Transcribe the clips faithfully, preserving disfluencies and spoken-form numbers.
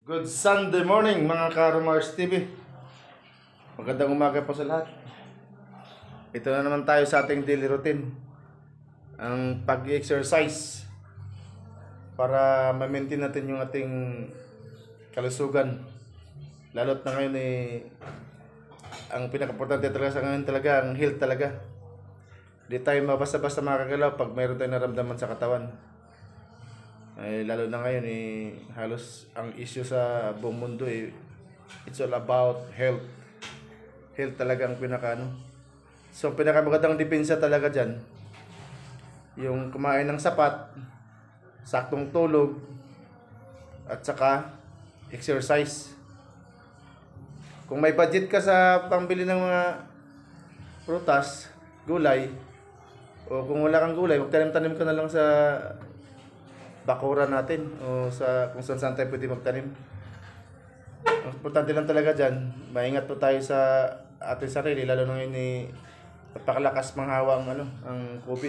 Good Sunday morning mga ka-Romars T V. Magandang umaga po sa lahat. Ito na naman tayo sa ating daily routine. Ang pag-exercise para ma-maintain natin yung ating kalusugan. Lalo't na ngayon eh, ang pinaka-importante talaga sa ngayon talaga, ang health talaga. Hindi tayo mabasta-basta makakagalaw pag mayroon tayong naramdaman sa katawan. Ay, lalo na ngayon eh, halos ang issue sa buong mundo eh, it's all about health. Health talaga ang pinaka ano. So ang pinakamagandang depensa talaga dyan, yung kumain ng sapat, saktong tulog, at saka exercise. Kung may budget ka sa pangbili ng mga prutas, gulay, o kung wala kang gulay, magtanim-tanim ka na lang sa bakura natin o sa kung saan saan tayo pwede magtanim. Ang importante lang talaga dyan, maingat po tayo sa ating sarili, lalo na ngayon eh, napakalakas manghawa ang, ano, ang COVID.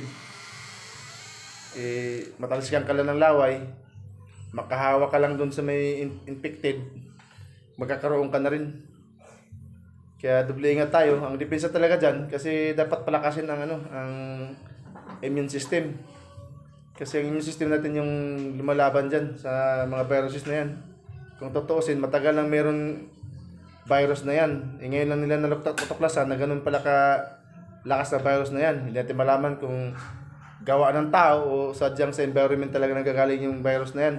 Eh, matalsikan ka lang ng laway, makahawa ka lang dun sa may in- infected, magkakaroon ka na rin. Kaya doble ingat tayo. Ang depensa talaga dyan, kasi dapat palakasin ang, ano, ang immune system. Kasi ang immune system natin yung lumalaban dyan sa mga viruses na yan. Kung tutuusin, matagal lang meron virus na yan. E ngayon lang nila natuklasan na ganun pala ka lakas na virus na yan. Hindi natin malaman kung gawa ng tao o sadyang sa environment talaga nagagaling yung virus na yan.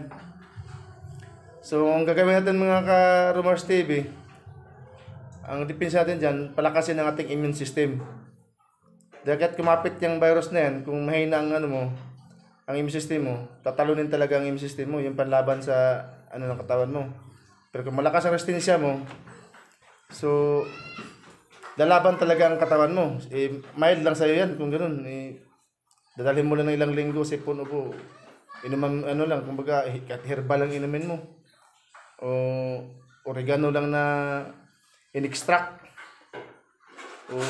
So, ang gagawin natin mga ka-Romars T V, ang depensa natin dyan, palakasin ang ating immune system. Dagat kumapit yung virus na yan, kung mahina ang ano mo, ang immune system mo, tatalunin talaga ang immune system mo, yung panlaban sa ano ng katawan mo. Pero kung malakas ang resistensya mo, so lalaban talaga ang katawan mo. Eh, mild lang sa'yo yan kung ganoon. Eh, dadalhin mo lang ng ilang linggo, sipon ubo. Inuman ano lang, kumbaga herbal lang inumin mo. O oregano lang na in-extract. O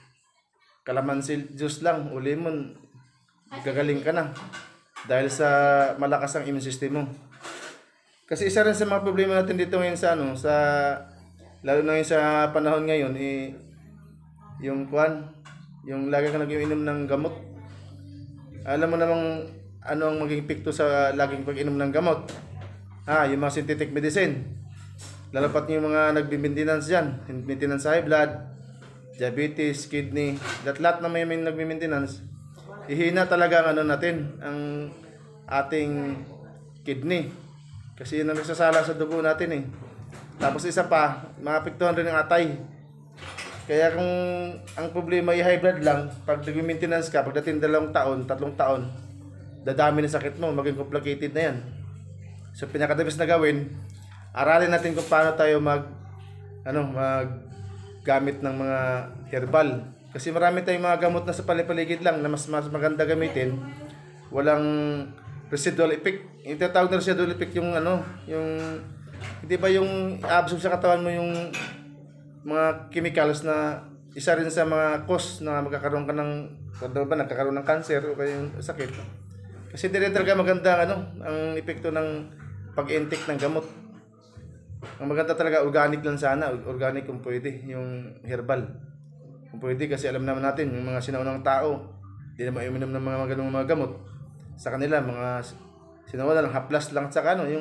calamansi juice lang, o lemon, gagaling ka na dahil sa malakas ang immune system mo. Kasi isa rin sa mga problema natin dito ngayon sa ano, sa lalo na ngayon sa panahon ngayon eh, yung kwan, yung lagi ka nag-inom ng gamot. Alam mo namang ano ang maging epekto sa laging pag-inom ng gamot. Ah, yung mga synthetic medicine. Lalo pat yung mga nagbi-maintenance diyan, maintenance sa high blood, diabetes, kidney, lahat-lahat na may, may nagbi-maintenance. Ihina talaga ang ano natin, ang ating kidney. Kasi yun ang nagsasala sa dugo natin eh. Tapos isa pa, maapektuhan rin ang atay. Kaya kung ang problema ay high blood lang, pag nag-maintenance ka, pagdating dalawang taon, tatlong taon, dadami na sakit mo, maging complicated na yan. So pinakadabis na gawin, aralin natin kung paano tayo mag, ano, mag gamit ng mga herbal. Kasi marami tayong mga gamot na sa palipaligid lang na mas, mas maganda gamitin. Walang residual effect. Yung tinatawag na residual effect yung ano, yung hindi ba yung absorb sa katawan mo yung mga chemicals na isa rin sa mga cause na magkakaroon ka ng ano ba, nagkakaroon ng cancer o kaya yung sakit. Kasi hindi rin talaga maganda ano, ang epekto ng pag-intake ng gamot. Ang maganda talaga organic lang sana, organic kung pwede, yung herbal. Kung pwede, kasi alam naman natin, yung mga sinaunang tao, hindi naman uminom ng mga ganung mga gamot. Sa kanila, mga sinauna lang, haplas lang, saka ano, yung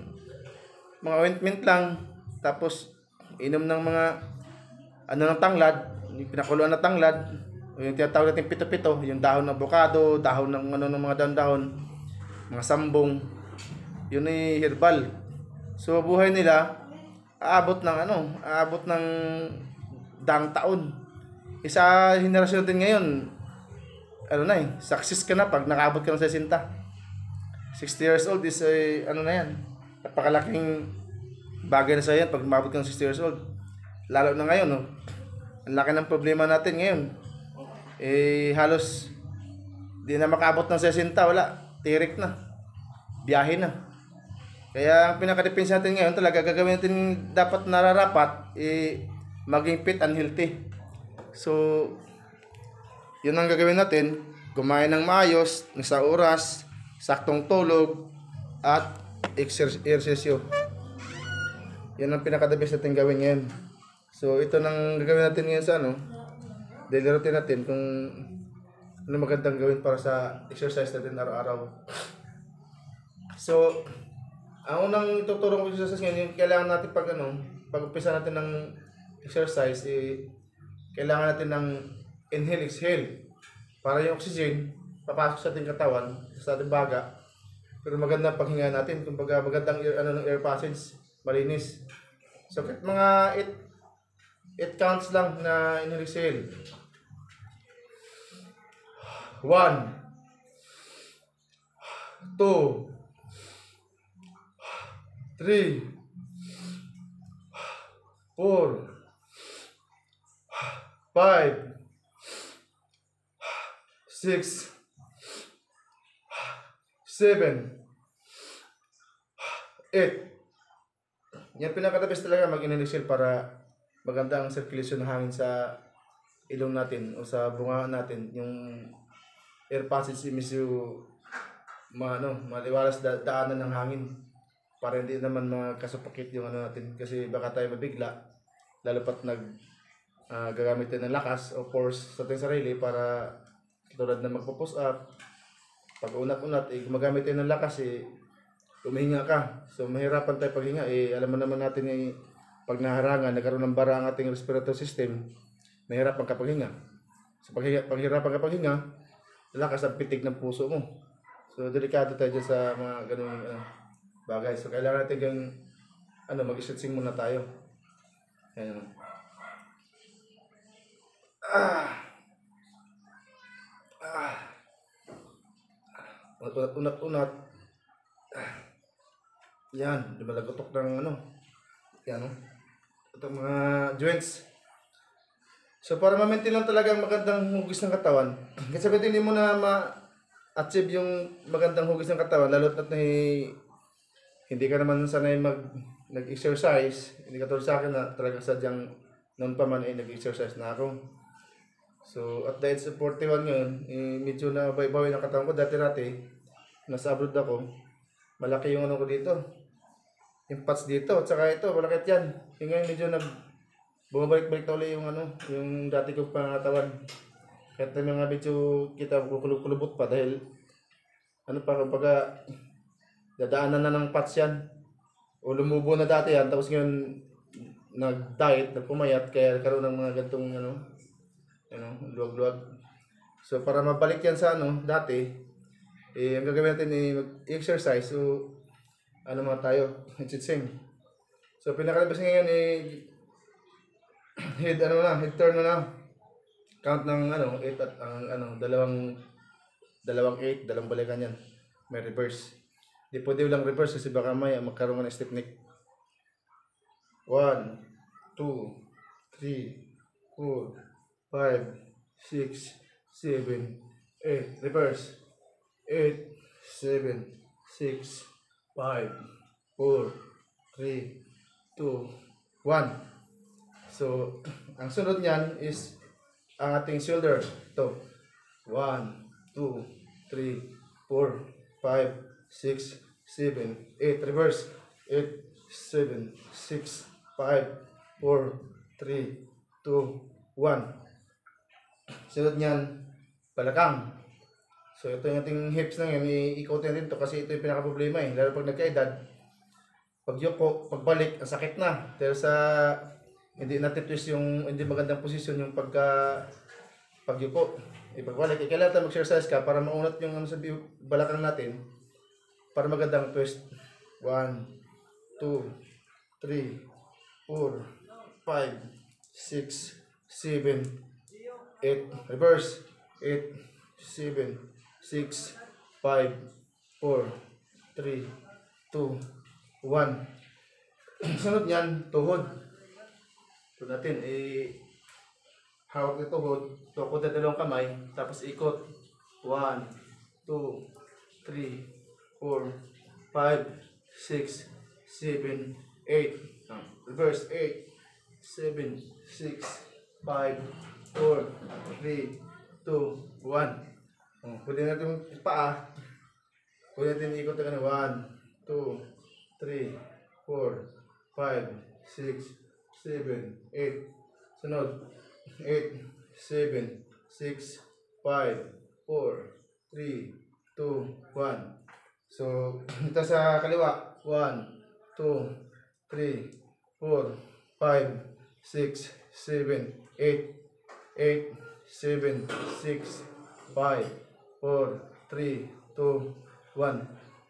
mga ointment lang, tapos inom ng mga, ano ng tanglad, yung pinakuluan na tanglad, o yung tinatawag natin pito-pito, yung dahon ng avocado, dahon ng ano ng mga dahon-dahon, mga sambong, yun ay herbal. So, buhay nila, aabot ng ano, aabot ng daang taon. Isa henerasyon natin ngayon, ano na eh, success ka na pag nakaabot ka ng sesenta. sixty years old is, eh, ano na yan, napakalaking bagay na sa yan pag umabot ka ng sixty years old. Lalo na ngayon, no? Ang laki ng problema natin ngayon. Eh, halos, di na makaabot ng sesenta, wala, tirik na, biyahe na. Kaya ang pinakadepensa natin ngayon talaga, gagawin natin dapat nararapat, eh, maging fit and healthy. So, yun ang gagawin natin, kumain ng maayos, sa oras, saktong tulog, at exersisyo. Yan ang pinaka-the best natin gawin ngayon. So, ito nang gagawin natin ngayon sa ano, daily routine natin kung ano magandang gawin para sa exercise natin araw-araw. So, ang unang tuturo ko sa exercise ngayon, yung kailangan natin pag ano, pag umpisa natin ng exercise, eh, kailangan natin ng inhale, exhale. Para yung oxygen, papasok sa ating katawan, sa ating baga. Pero maganda paghinga natin, kumbaga magandang air, ano, ng air passage, malinis. So, kahit mga eight counts lang na inhale, exhale. one, two, three, four, five, six, seven, eight. Yan pinaka-best talaga mag-inhale para maganda ang circulation ng hangin sa ilong natin o sa bunga natin. Yung air passage medyo ma, ano, maliwalas da daanan ng hangin para hindi naman makasupokit yung ano natin kasi baka tayo mabigla lalo pat nag uh, gagamit tayo ng lakas o force sa ating sarili para tulad na magpo-push up. Pag unat-unat, eh, gumagamit tayo ng lakas, eh, humihinga ka. So, mahirapan tayo paghinga. Eh, alam mo naman natin, eh, pag naharangan, nagkaroon ng bara ang ating respiratory system, mahirapan ka paghinga. So, paghinga, paghirapan ka paghinga, lakas ang pitig ng puso mo. So, delikado tayo dyan sa mga ganung uh, bagay. So, kailangan natin yung, ano, mag-stretching muna tayo. Ayan. Ah! Ah. Unat-unat. Ah. Yan, lumalagotok ng ano. Yan, no? Itong mga joints. So, para ma-maintain lang talaga ang magandang hugis ng katawan. Kasi pwede hindi mo na ma-achieve yung magandang hugis ng katawan, lalo't na eh, hindi ka naman sanay mag nag-exercise. Hindi ka tulad sa akin na talagang sadyang noon pa man ay nag-exercise na ako. So, at the age of forty-one ngayon, eh, medyo na bawi ng katawan ko. Dati-dati, nasa abroad ako, malaki yung ano ko dito. Yung parts dito, at saka ito, malaki yan. Yung ngayon medyo nag bumabalik-balik na ulit yung ano, yung dati kong pangatawan. Kahit na mga medyo kita kulubot pa dahil ano pa, kumbaga dadaanan na ng parts yan. O lumubo na dati yan, tapos ngayon nag-diet, nagpumayat, kaya karoon ng mga gantong ano, ano, luwag-luwag. So para mabalik yan sa ano, dati, eh, ang gagawin natin ay mag-exercise. So, ano mga tayo, stretching. So pinakalabas ngayon eh, head ano na, head turn na. Count ng ano, eight at ang ano, dalawang dalawang eight, dalawang balikan yan. May reverse. Di pwede lang reverse kasi baka may magkaroon ng stiff neck. one, two, three, four, five, six, seven, eight. Reverse. eight, seven, six, five, four, three, two, one. So, ang sunod niyan is ang ating shoulder. Ito. one, two, three, four, five, six, seven, eight. Reverse. eight, seven, six, five, four, three, two, one. Sunod niyan, balakang. So, ito yung ating hips na yan. Iikotin din ito kasi ito yung pinaka-problema eh. Lalo pag nagkaedad, pag yuko, pagbalik, ang sakit na. Pero sa hindi natitwist yung hindi magandang posisyon yung pagka pagyuko. Ipagbalik, eh, kailangan tayo mag-exercise ka para maunat yung ano, sa balakang natin para magandang twist. one, two, three, four, five, six, seven, eight. Reverse. eight, seven, six, five, four, three, two, one. Sunod niyan, tuhod. So natin, eh, hawak na tuhod, tukod na dalawang kamay, tapos ikot. one, two, three, four, five, six, seven, eight. Reverse. eight, seven, six, five, four, three, two, one. Pwede natin yung paa. Pwede natin ikot na one, two, three, four, five, six, seven, eight. Sunod. eight, seven, six, five, four, three, two, one. So, ito sa kaliwa. one, two, three, four, five, six, seven, eight, eight, seven, six, five, four, three, two, one.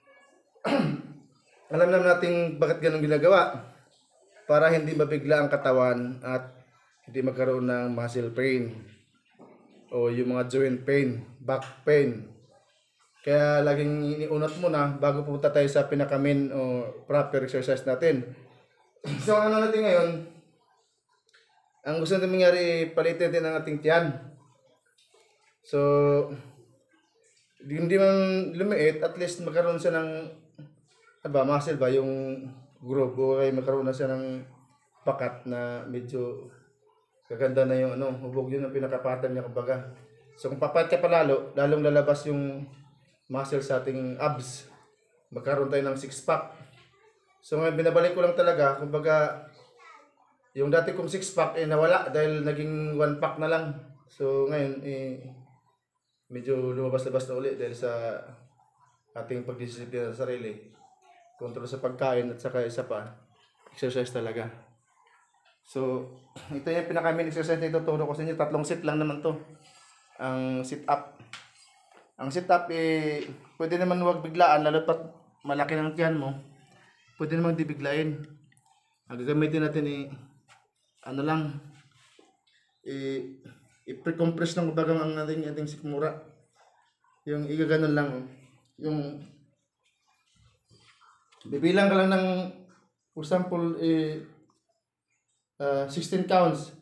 Alam naman natin bakit ganun ginagawa. Para hindi mabigla ang katawan at hindi magkaroon ng muscle pain o yung mga joint pain, back pain. Kaya laging iniunat mo na bago pupunta tayo sa pinaka-main o proper exercise natin. So ano natin ngayon, ang gusto natin mangyari, palitin natin ang ating tiyan. So hindi man lumiit, at least magkaroon siya ng aba, muscle ba, yung groove, o kaya magkaroon na siya ng pakat na medyo kaganda na yung ano, hubog. Yun ang pinaka-pattern niya kumbaga. So kung papat ka palalo, lalong lalabas yung muscle sa ating abs. Magkaroon tayo ng six pack. So ngayon binabalik ko lang talaga, kumbaga yung dati kong six pack eh nawala dahil naging one pack na lang. So ngayon eh medyo lumabas-labas na uli dahil sa ating pagdisiplina sa sarili. Kontrol sa pagkain at saka isa pa, exercise talaga. So, ito yung pinaka-main exercise na ituturo ko sa inyo. Tatlong sit lang naman to. Ang sit-up. Ang sit-up eh, pwede naman huwag biglaan, lalo pat malaki ng tiyan mo. Pwede naman di biglain. Ang gagamitin natin eh, ano lang, eh, i-pre-compress ng bagang ang ating, ating sikmura. Yung igaganon lang. Yung, bibilang ka lang ng, for example, eh, Uh, sixteen counts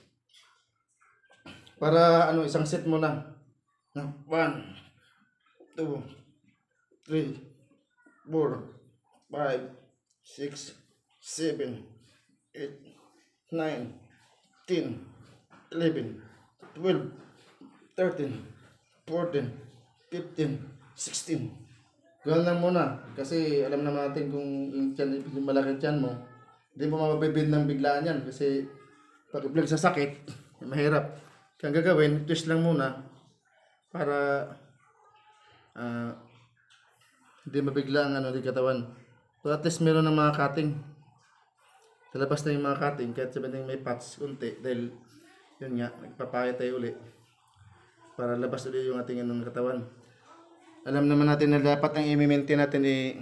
para ano isang set mo na one, two, three, four, five, six, seven, eight, nine, ten, eleven, twelve, thirteen, fourteen, fifteen, sixteen. Gawin lang muna kasi alam naman natin kung yung, tiyan, yung malaki tiyan mo, hindi mo mabibid ng biglaan yan kasi pag ibig sa sakit, mahirap. Kaya ang gagawin, twist lang muna para uh, hindi mabigla ang ano, di katawan. So at least meron ng mga cutting. Talabas na yung mga cutting kahit sabihin may patch unti dahil yun nga, nagpapaya tayo uli para labas ulit yung ating anong katawan. Alam naman natin na dapat ang i-maintain natin eh,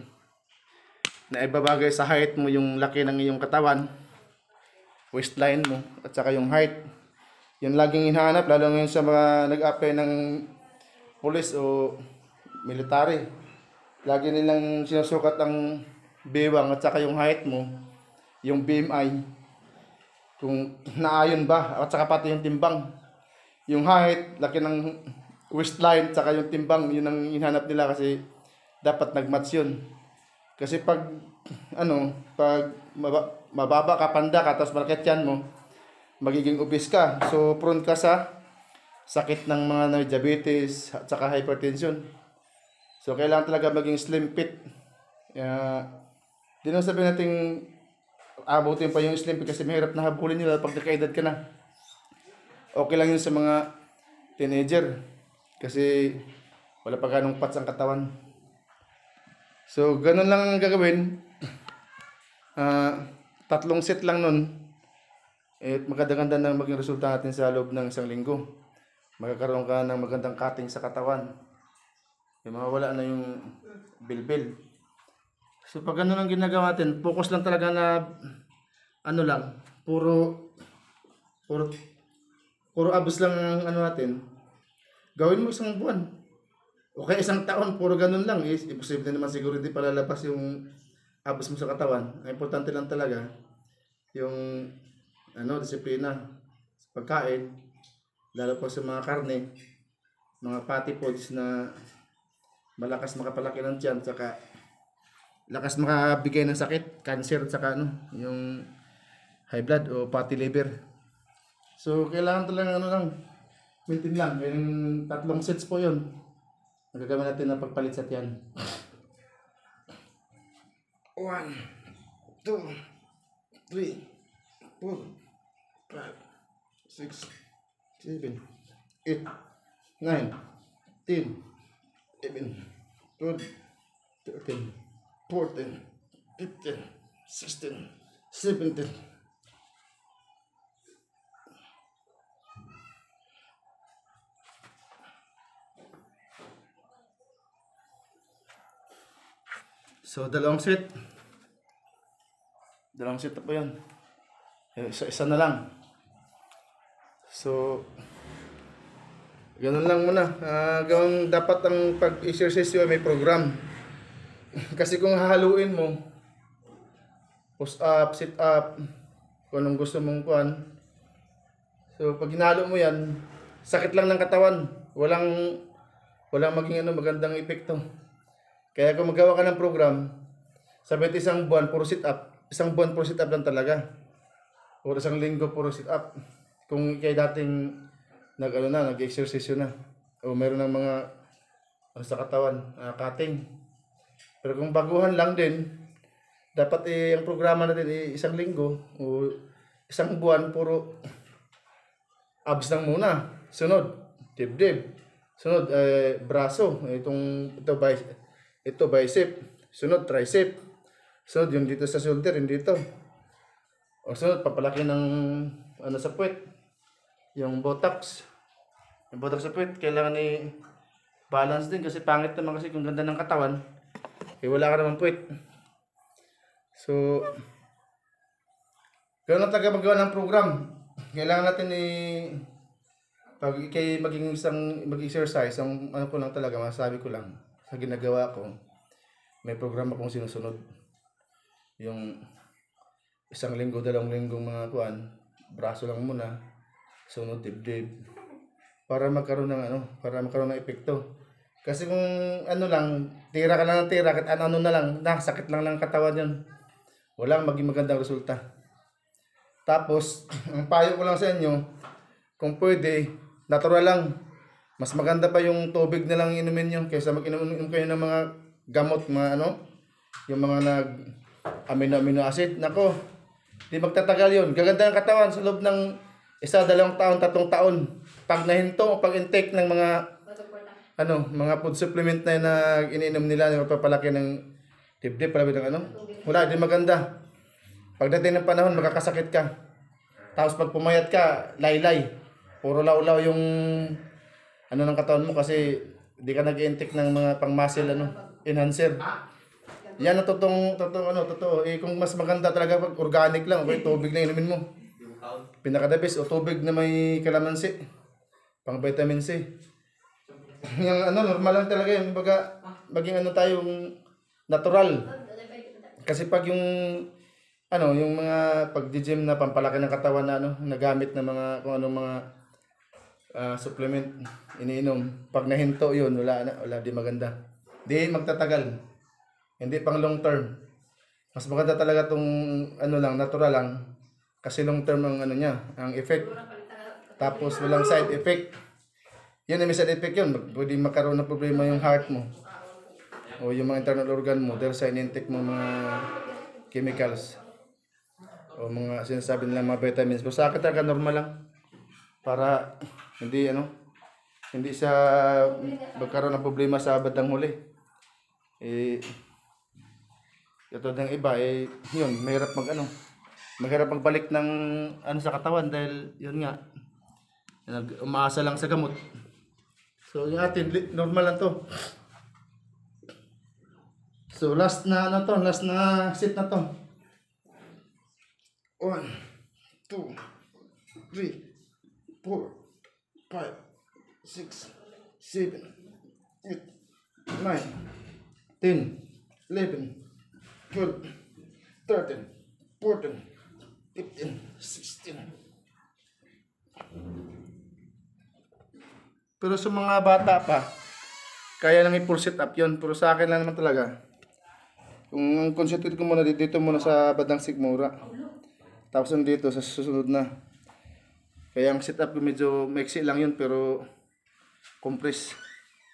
na ibabagay sa height mo yung laki ng iyong katawan, waistline mo, at saka yung height. Yun laging hinahanap, lalo ngayon sa mga nag-apply ng police o military. Lagi nilang sinusukat ang bewang at saka yung height mo, yung B M I, kung naayon ba, at saka pati yung timbang. Yung height, laki ng waistline, at saka yung timbang, yun ang hinahanap nila kasi dapat nag-match yun. Kasi pag ano, pag mababa ka, panda ka, tapos malaki tiyan mo, magiging obese ka. So prone ka sa sakit ng mga diabetes at saka hypertension. So kailangan talaga maging slim fit. Uh, di na sabihin natin abutin pa yung slim fit kasi mahirap na habulin nila pag nakaedad ka na. Okay lang yun sa mga teenager kasi wala pa ganong pats ang katawan. So, ganun lang ang gagawin. Uh, tatlong set lang nun. At maganda-ganda na maging resulta natin sa loob ng isang linggo. Magkakaroon ka ng magandang cutting sa katawan. Yung mawawala na yung bilbil. So, pag ganun ang ginagawa natin, focus lang talaga na ano lang, puro puro puro abs lang ang ano natin. Gawin mo isang buwan. Okay, isang taon, puro ganun lang. Eh, imposible naman siguro hindi palalabas yung abs mo sa katawan. Ang importante lang talaga, yung ano, disiplina sa pagkain, lalo po sa mga karne, mga fatty foods na malakas makapalaki ng tiyan, saka lakas makabigay ng sakit, cancer, saka ano, yung high blood o fatty liver. So, kailangan talaga ano lang, maintain lang. Yung tatlong sets po yun. Magagawin natin na pagpalit sa tiyan. One, two, three, four, five, six, seven, eight, nine, ten, eleven, twelve, thirteen, fourteen, fifteen, sixteen, seventeen. So, dalawang set. Dalawang set na po yan. Isa-isa na lang. So, ganun lang muna. Uh, gawang dapat ang pag-exercise yun, may program. Kasi kung hahaluin mo, push up, sit up, kung anong gusto mong kuhan. So, pag hinalo mo yan, sakit lang ng katawan. Walang, walang maging ano, magandang epekto. Kaya kung magawa ka ng program, sabi natin isang buwan, puro sit up. Isang buwan, puro sit up lang talaga. O isang linggo, puro sit up. Kung kayo dating nag, ano na, nag-exercise na. O meron ng mga ano, sa katawan, uh, cutting. Pero kung baguhan lang din, dapat eh, ang programa natin eh, isang linggo o isang buwan, puro abs lang muna. Sunod, dibdib. Sunod, eh, braso. Itong, ito, bicep. Ito bicep, sunod tricep, sunod yung dito sa shoulder, yung dito. O sunod papalaki ng ano sa puwet, yung botox. Yung botox sa puwet kailangan ni balance din kasi pangit naman kasi kung ganda ng katawan, eh wala ka naman puwet. So gano'n talaga magawa ng program. Kailangan natin i pag ikay maging isang mag-exercise, ang ano ko lang talaga, masasabi ko lang sa ginagawa ko, may programa akong sinusunod. Yung isang linggo, dalawang linggong mga kuan, braso lang muna, sunod dibdib. Para magkaroon ng ano, para magkaroon ng epekto. Kasi kung ano lang, tira ka lang ng tira, kahit ano na lang, nakasakit lang ng katawan yun. Walang maging magandang resulta. Tapos, ang payo ko lang sa inyo, kung pwede, natural lang. Mas maganda pa yung tubig na lang inumin nyo kaysa mag-inom kayo ng mga gamot, mga ano, yung mga nag amino-amino acid. Nako, di magtatagal yun. Gaganda ng katawan sa loob ng isa, dalawang taon, tatlong taon. Pag nahinto o pag intake ng mga ano, mga food supplement na yun na iniinom nila, yung papalaki ng dibdib, palabit ng ano, wala, di maganda. Pagdating ng panahon, makakasakit ka. Tapos pag pumayat ka, laylay. Puro law-law yung ano ng katawan mo kasi di ka nag-intake ng mga pang-muscle ano, enhancer. Yan ang totoong, totoong ano, totoo. Eh, kung mas maganda talaga pag organic lang, okay, tubig na inumin mo. Pinaka the best, o tubig na may kalamansi. Pang vitamin C. Yung ano, normal lang talaga yun. Baga, maging ano tayong natural. Kasi pag yung ano, yung mga pag-gym na pampalaki ng katawan na ano, nagamit na mga kung anong mga uh, supplement iniinom, pag nahinto yun, wala na, wala, di maganda. Di magtatagal. Hindi pang long term. Mas maganda talaga tong ano lang, natural lang. Kasi long term ang ano niya, ang effect. Tapos walang side effect. Yan ang may side effect yun. Pwede makaroon ng problema yung heart mo. O yung mga internal organ mo dahil sa in-intake mo mga chemicals. O mga sinasabi nila mga vitamins. Pero sa akin talaga normal lang. Para hindi ano, hindi sa magkaroon ng problema sa bandang huli. Eh, ito ng iba, eh, yun, mahirap mag ano, mahirap magbalik ng ano sa katawan dahil yun nga, nag umaasa lang sa gamot. So yung atin, normal lang to. So last na ano to, last na sit na to. One, two, three, four, five, six, seven, eight, nine, ten, eleven, twelve, thirteen, fourteen, fifteen, sixteen. Pero sa mga bata pa, kaya nang i-full sit up yun. Pero sa akin lang naman talaga. Kung concentrate ko muna dito muna sa bandang sigmura. Tapos dito sa susunod na. Kaya ang sit up ko medyo maiksi lang yun pero compress.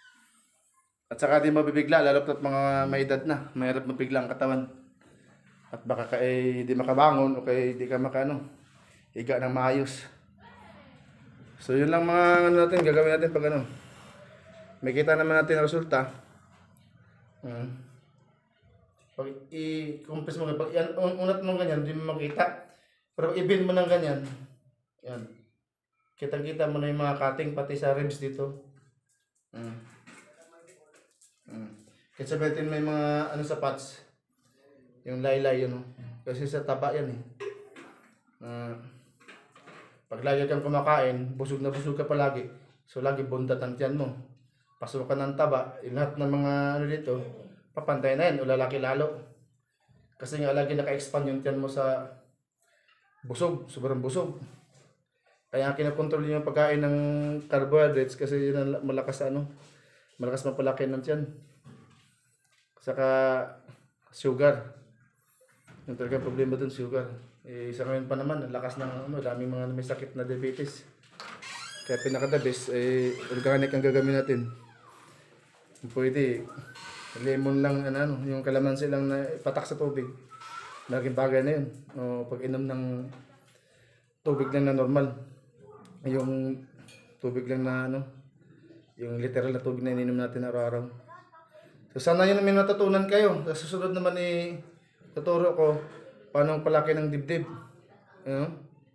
At saka di mabibigla lalo pat mga may edad na. Mahirap mabigla ang katawan. At baka ka eh, di makabangon o kaya di ka makano, higa ng maayos. So yun lang mga ano natin, gagawin natin pag ano. May kita naman natin ang resulta. Hmm. Pag i-compress mo, pag yan, un unat mo ganyan, hindi mo makita. Pero pag i-bend mo ng ganyan, yan. Kitang-kita mo na yung mga cutting pati sa ribs dito. Hmm. Hmm. Kasi sabihin mo yung mga ano sa parts. Yung laylay yun, no? Kasi sa taba yan eh. Uh, pag lagi kang kumakain, busog na busog ka palagi. So lagi bundat ang tiyan mo. Pasok ka ng taba, yung lahat ng mga ano dito, papantay na yan o lalaki lalo. Kasi nga lagi naka-expand yung tiyan mo sa busog, sobrang busog. Kaya kinakontrol yung pagkain ng carbohydrates kasi yun ang malakas ano, malakas mapalaki ng tiyan. Saka sugar. Yung talaga problema dun, sugar. Eh, sa ngayon pa naman, ang lakas ng ano, daming mga may sakit na diabetes. Kaya pinaka-the best, eh, organic ang gagawin natin. Pwede, lemon lang, ano, ano, yung kalamansi lang na patak sa tubig. Malaking bagay na yun. O pag inom ng tubig lang na normal. Yung tubig lang na ano, yung literal na tubig na ininom natin araw-araw. So sana yun may natutunan kayo. Sa susunod naman eh, tuturo ko paano ang palaki ng dibdib. Ano?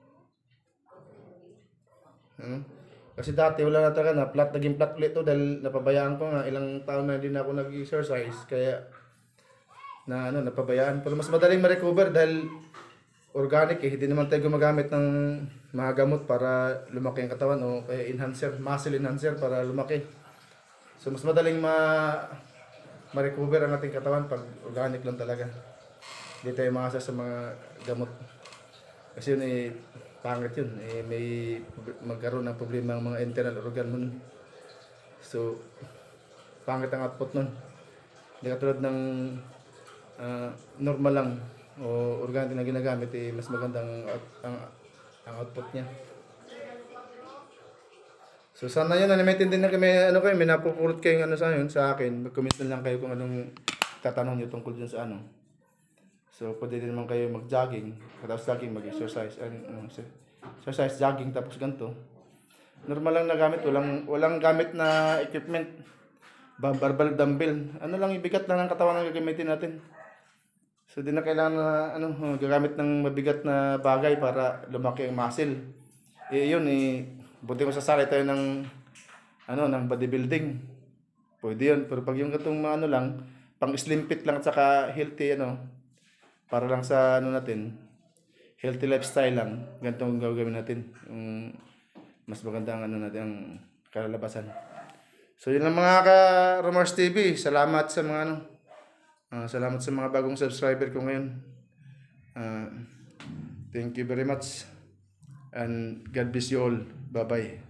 Ano? Kasi dati wala na talaga na flat, naging flat ulit to dahil napabayaan ko nga ilang taon na din ako nag-exercise kaya na ano napabayaan. Pero mas madaling ma-recover dahil organic eh, hindi naman tayo gumagamit ng mga gamot para lumaki ang katawan o kaya enhancer, muscle enhancer para lumaki. So mas madaling ma ma-recover ang ating katawan pag organic lang talaga. Hindi tayo makasa sa mga gamot. Kasi yun eh, pangit yun. Eh, may magkaroon ng problema ang mga internal organ mo. So, pangit ang output nun. Hindi katulad ng uh, normal lang o organic na ginagamit, eh, mas magandang ang, ang, ang output niya. So, sana yun, animated din na kayo, may, ano kayo, may napupulot kayong ano sa yun, sa akin. Mag-comment na lang kayo kung anong tatanong nyo tungkol dun sa ano. So, pwede din naman kayo mag-jogging, tapos jogging, mag-exercise, ano, exercise, jogging, tapos ganito. Normal lang na gamit, walang, walang gamit na equipment, barbell, dumbbell, ano lang, ibigat lang ng katawan ang gagamitin natin. So, di na kailangan na, ano, gagamit ng mabigat na bagay para lumaki ang muscle. Eh, yun, eh, buti kung sasali tayo ng, ano, ng bodybuilding, pwede yun, pero pag yung katong ano lang, pang slim fit lang at saka healthy, ano, para lang sa ano natin, healthy lifestyle lang, ganitong gagawin natin. Yung mas magandang ano natin, ang kalalabasan. So yun lang mga ka-Romars T V. Salamat sa mga ano, uh, salamat sa mga bagong subscriber ko ngayon. Uh, thank you very much. And God bless you all. Bye-bye.